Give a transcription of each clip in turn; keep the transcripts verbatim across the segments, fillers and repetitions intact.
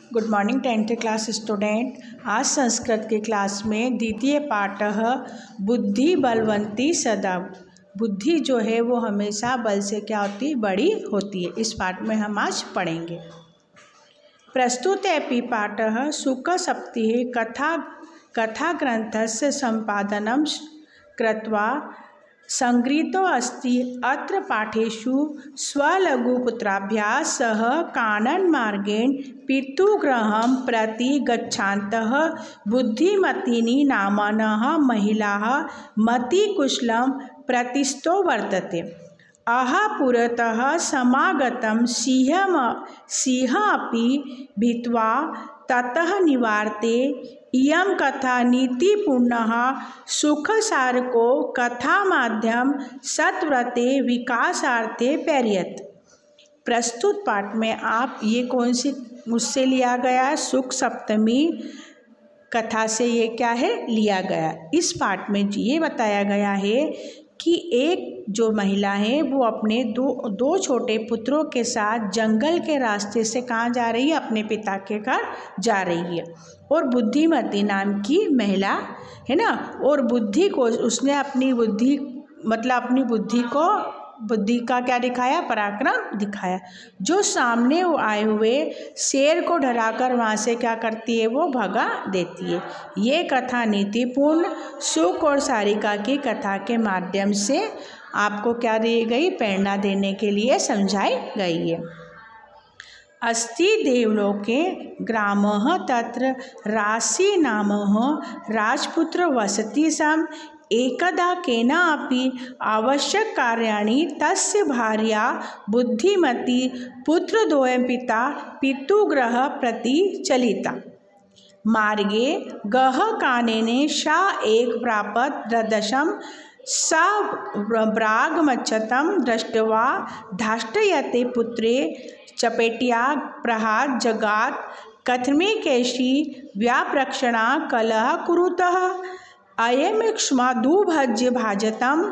Good morning tenth class student. आज संस्कृत के class में द्वितीय पाठ बुद्धि बलवंती सदा। बुद्धि जो है वो हमेशा बल से क्या होती है, बड़ी होती है। इस पाठ में हम आज पढ़ेंगे। प्रस्तुत एपि पाठ सुख सप्तिः कथा कथा ग्रंथस्य संपादनं कृत्वा संगृहीतो अस्ति। अत्र पाठेषु स्वलघुपुत्राभ्यां सह काननमार्गेण पितृगृहं प्रति गच्छन्तः बुद्धिमतिनी नाम्नः महिलाः मतिकुशलं प्रतिष्ठो वर्तते। अह पुरतः समागतं सिंहम सिंहः अपि भीत्वा ततः निवार्ते। इयं कथा नीतिपूर्णः सुखसारको कथा माध्यम सत्व्रते विकासार्थे प्रेरयेत्। प्रस्तुत पाठ में आप ये कौन सी मुझसे लिया गया है, सुख सप्तमी कथा से ये क्या है लिया गया। इस पाठ में ये बताया गया है कि एक जो महिला है वो अपने दो दो छोटे पुत्रों के साथ जंगल के रास्ते से कहाँ जा रही है, अपने पिता के घर जा रही है। और बुद्धिमती नाम की महिला है ना, और बुद्धि को उसने अपनी बुद्धि मतलब अपनी बुद्धि को बुद्धि का क्या दिखाया, पराक्रम दिखाया। जो सामने वो आए हुए शेर को डराकर वहाँ से क्या करती है, वो भगा देती है। ये कथा नीतिपूर्ण सुख और सारिका की कथा के माध्यम से आपको क्या दी गई, प्रेरणा देने के लिए समझाई गई है। अस्ति देवलोके ग्रामः तत्र राशि नामः राजपुत्र वसति स्म। एकदा केनापि आवश्यक कार्याणि तस्य भार्या बुद्धिमती पुत्रद्वयं पिता पितृगृह प्रति चलिता। मार्गे गहकानने सा एक प्रापत रदशं सा ब्रागमच्छतं दृष्ट्वा धाष्टयते पुत्रे चपेट्या प्रहार जगात। कथमेकेशी व्याप्रक्षणा कलह कुरुतः। अयम क्ष्मादुभज्य भाजतम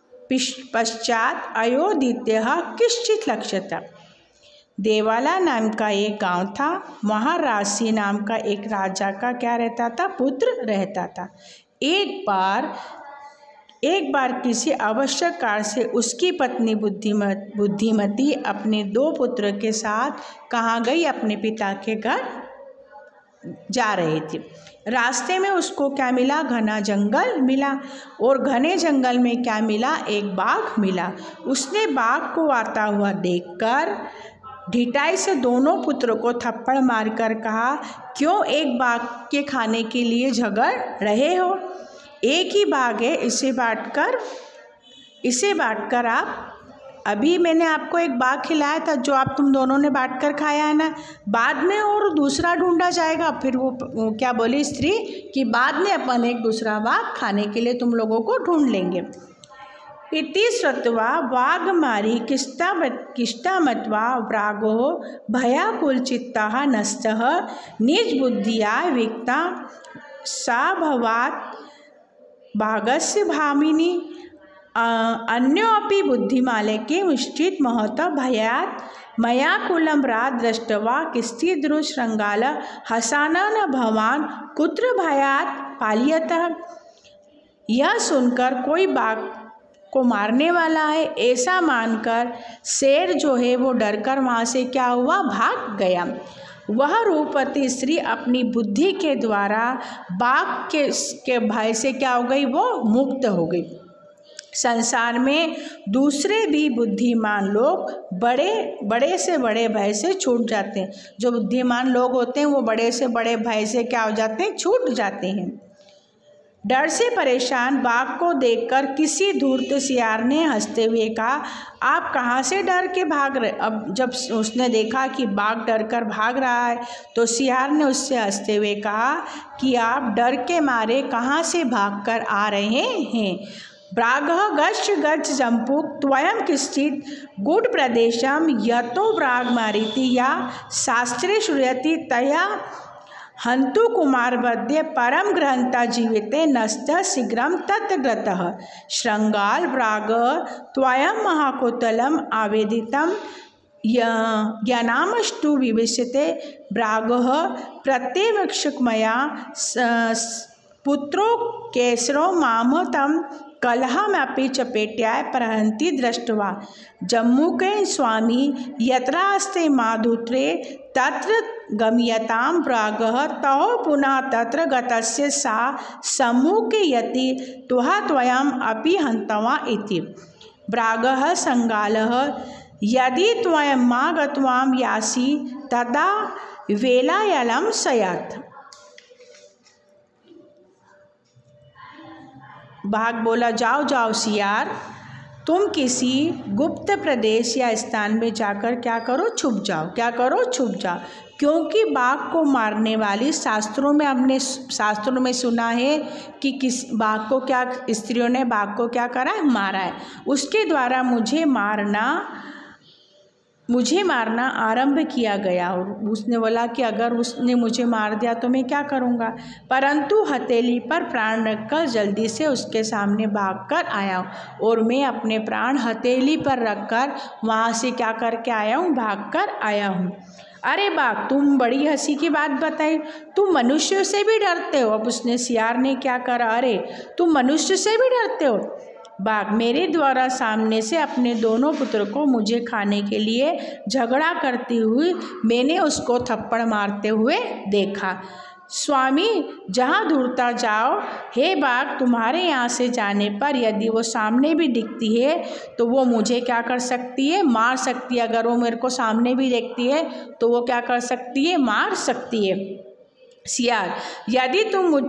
पश्चात अयोदित्यः किश्चित लक्ष्यत। देवाला नाम का एक गांव था। वहाँ राशि नाम का एक राजा का क्या रहता था, पुत्र रहता था। एक बार एक बार किसी आवश्यक कार्य से उसकी पत्नी बुद्धिमत बुद्धिमती अपने दो पुत्र के साथ कहाँ गई, अपने पिता के घर जा रही थी। रास्ते में उसको क्या मिला, घना जंगल मिला। और घने जंगल में क्या मिला, एक बाघ मिला। उसने बाघ को आता हुआ देखकर ढिठाई से दोनों पुत्रों को थप्पड़ मारकर कहा, क्यों एक बाघ के खाने के लिए झगड़ रहे हो? एक ही बाघ है, इसे बांटकर इसे बांटकर आप अभी मैंने आपको एक बाघ खिलाया था जो आप तुम दोनों ने बांटकर खाया है ना, बाद में और दूसरा ढूंढा जाएगा। फिर वो, वो क्या बोली स्त्री कि बाद में अपन एक दूसरा बाघ खाने के लिए तुम लोगों को ढूंढ लेंगे। इति श्रुत्वा वाघमारी किष्टामत किष्टामत्वा व्रागो भयाकुलचित्तः नष्टः निज बुद्धिया विक्ता सा भवात् भागस्य भामिनी। अन्योपि बुद्धिमालके मुष्टित महत भयात् मया कुलं रा दृष्ट्वा किश्चिदृशृङ्गाल हसानन भवान कुत्र भयात् पाल्यतः। यह सुनकर कोई बाघ को मारने वाला है ऐसा मानकर शेर जो है वो डरकर वहाँ से क्या हुआ, भाग गया। वह रूपवती स्त्री अपनी बुद्धि के द्वारा बाघ के के भय से क्या हो गई, वो मुक्त हो गई। संसार में दूसरे भी बुद्धिमान लोग बड़े बड़े से बड़े भय से छूट जाते हैं। जो बुद्धिमान लोग होते हैं वो बड़े से बड़े भय से क्या हो जाते हैं, छूट जाते हैं। डर से परेशान बाघ को देखकर किसी धूर्त सियार ने हंसते हुए कहा, आप कहाँ से डर के भाग रहे? अब जब उसने देखा कि बाघ डर कर भाग रहा है तो सियार ने उससे हंसते हुए कहा कि आप डर के मारे कहाँ से भागकर आ रहे हैं? ब्रागः गच्छ गच्छ जम्पुक त्वयं किश्चित् गुड प्रदेशम यतो ब्राग मारीति या शास्त्रे श्रूयते तया हंतु कुमार बद्य परम ग्रहंता जीविते नष्ट शीघ्रम तत्ग्रतः। श्रृंगाल ब्राग त्वयं महाकोतलम आवेदितम ज्ञानामष्टु विविश्यते भ्रागः प्रत्येक्षकमया पुत्रो केसरो माम तम कलहमपि चपेट्याय प्रहन्ति दृष्ट्वा जम्मूके स्वामी यत्रास्ते माधुत्रे तत्र गम्यतां भ्रागः तौ पुनः तत्र गतस्य सा सम्मुखयति त्वः त्वयम् अपि हन्तवा इति। भ्रागः संगालः यदि त्वयं मा गत्वां यासि तदा वेलायलं स्यात्। बाघ बोला, जाओ जाओ सियार, तुम किसी गुप्त प्रदेश या स्थान में जाकर क्या करो, छुप जाओ। क्या करो, छुप जाओ, क्योंकि बाघ को मारने वाली शास्त्रों में हमने शास्त्रों में सुना है कि किस बाघ को क्या स्त्रियों ने बाघ को क्या करा है, मारा है। उसके द्वारा मुझे मारना मुझे मारना आरंभ किया गया। और उसने बोला कि अगर उसने मुझे मार दिया तो मैं क्या करूँगा, परंतु हथेली पर प्राण रखकर जल्दी से उसके सामने भागकर आया हूँ। और मैं अपने प्राण हथेली पर रखकर वहाँ से क्या करके आया हूँ, भागकर आया हूँ। अरे बाघ, तुम बड़ी हंसी की बात बताई, तुम मनुष्य से भी डरते हो। अब उसने सियार ने क्या करा, अरे तुम मनुष्य से भी डरते हो। बाघ, मेरे द्वारा सामने से अपने दोनों पुत्र को मुझे खाने के लिए झगड़ा करती हुई मैंने उसको थप्पड़ मारते हुए देखा। स्वामी, जहाँ दूरता जाओ, हे बाघ, तुम्हारे यहाँ से जाने पर यदि वो सामने भी दिखती है तो वो मुझे क्या कर सकती है, मार सकती है। अगर वो मेरे को सामने भी देखती है तो वो क्या कर सकती है, मार सकती है। सियार, यदि तुम मुझ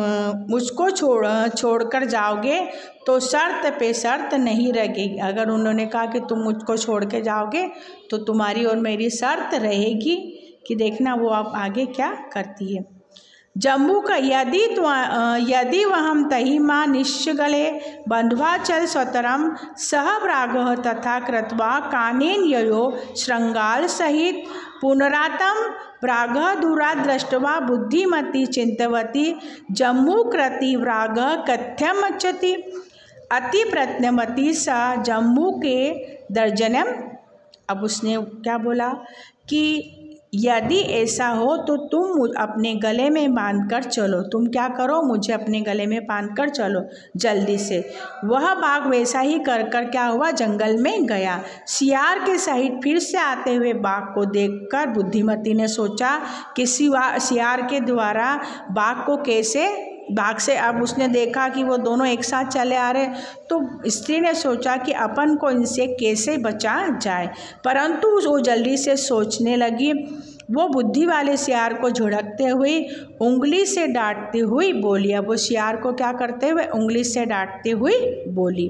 मुझको छोड़ छोड़कर जाओगे तो शर्त पे शर्त नहीं रहेगी। अगर उन्होंने कहा कि तुम मुझको छोड़ के जाओगे तो तुम्हारी और मेरी शर्त रहेगी कि देखना वो आप आगे क्या करती है। जम्मू का यदि यदि वहम तही माँ निश्चगले बंध्वा चल स्वतरम सह भ्रागः तथा कृत्वा कानेन ययो श्रृंगाल सहित पुनरातम भ्रागः दूरा दृष्ट्वा बुद्धिमती चिंतवती जम्मू कृति भ्रागः कथ्यम अच्छति अति प्रत्नमती सा जम्मू के दर्जनम। अब उसने क्या बोला कि यदि ऐसा हो तो तुम अपने गले में बांध कर चलो। तुम क्या करो, मुझे अपने गले में बांध कर चलो जल्दी से। वह बाघ वैसा ही कर कर क्या हुआ, जंगल में गया। सियार के सहित फिर से आते हुए बाघ को देखकर बुद्धिमती ने सोचा कि सियार के द्वारा बाघ को कैसे बाघ से अब उसने देखा कि वो दोनों एक साथ चले आ रहे, तो स्त्री ने सोचा कि अपन को इनसे कैसे बचा जाए। परंतु वो जल्दी से सोचने लगी। वो बुद्धि वाले सियार को झुड़कते हुए उंगली से डांटती हुई बोली। अब वो सियार को क्या करते हुए, उंगली से डांटते हुई बोली,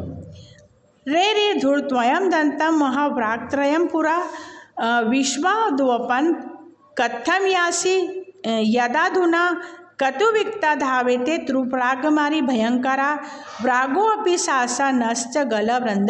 रे रे धूर्त्वयं दंतम महाभ्रागत्रयं पुरा विश्वाद्वपन कथम यासी यदाधुना कटुविक्ता धावेते त्रुप्रागमारी भयंकरा भ्रागो अपि सासा नश्च गलवृंद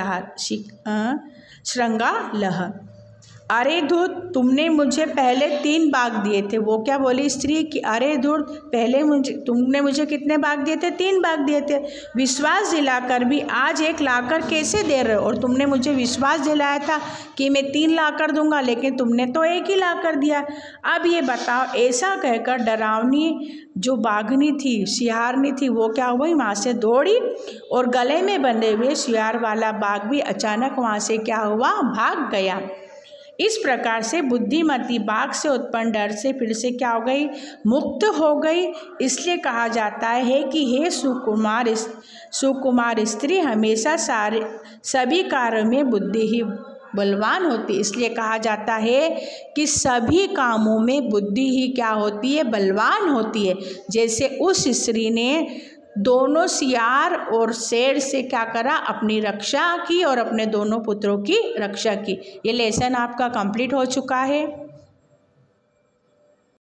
श्रृंगालह। अरे धूर्त, तुमने मुझे पहले तीन बाघ दिए थे। वो क्या बोली स्त्री कि अरे धूर्त, पहले मुझे तुमने मुझे कितने बाघ दिए थे, तीन बाघ दिए थे। विश्वास दिलाकर भी आज एक लाकर कैसे दे रहे हो। और तुमने मुझे विश्वास दिलाया था कि मैं तीन लाकर दूंगा, लेकिन तुमने तो एक ही लाकर दिया। अब ये बताओ। ऐसा कहकर डरावनी जो बाघनी थी, सियारनी थी, वो क्या हुई, वहाँ से दौड़ी और गले में बंधे हुए सियार वाला बाघ भी अचानक वहाँ से क्या हुआ, भाग गया। इस प्रकार से बुद्धिमती बाघ से उत्पन्न डर से फिर से क्या हो गई, मुक्त हो गई। इसलिए कहा जाता है कि हे सुकुमार सुकुमार स्त्री हमेशा सारे सभी कार्यों में बुद्धि ही बलवान होती। इसलिए कहा जाता है कि सभी कामों में बुद्धि ही क्या होती है, बलवान होती है। जैसे उस स्त्री ने दोनों सियार और शेर से क्या करा, अपनी रक्षा की और अपने दोनों पुत्रों की रक्षा की। ये लेसन आपका कंप्लीट हो चुका है।